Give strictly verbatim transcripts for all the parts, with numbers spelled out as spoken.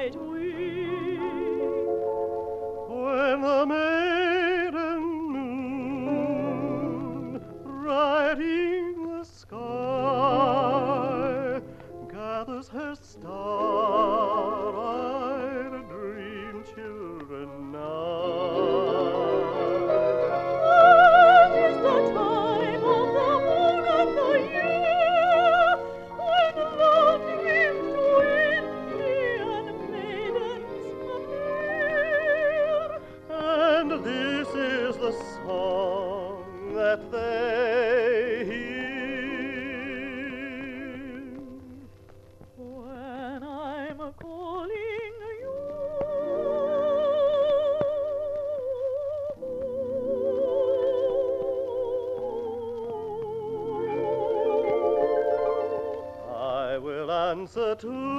bright wing. When the maiden moon, riding the sky, gathers her star-eyed dream children nigh. That is the time of the moon and the year, when love gives to Indian maidens appear. And this is the song that they hear. When I'm calling you, I will answer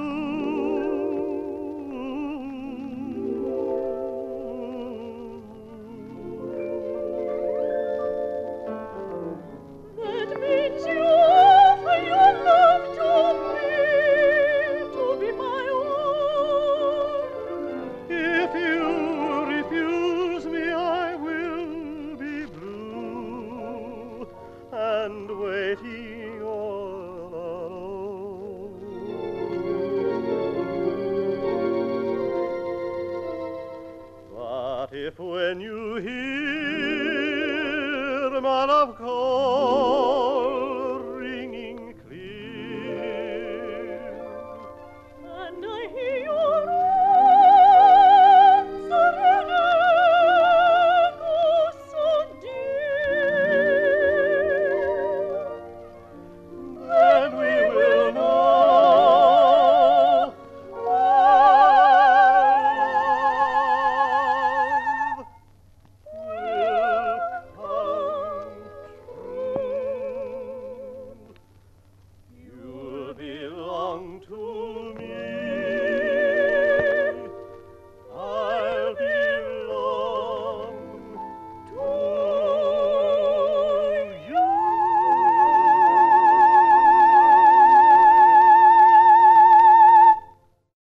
too. that means you offer your love to me, to be my own. If you refuse me, I will be blue and waiting all alone. But if when you hear my love call,